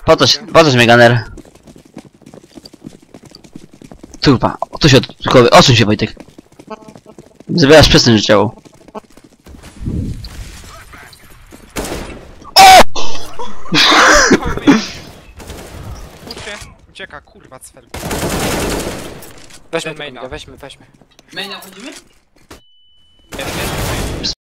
Po coś mnie gunner. Turpa, tu się odkukowy. Odsuń się, Wojtek. Zabierasz przestań życiową. Ucieka, kurwa, cwer. Weźmy Maina. maina, weźmy. Maina chodzimy?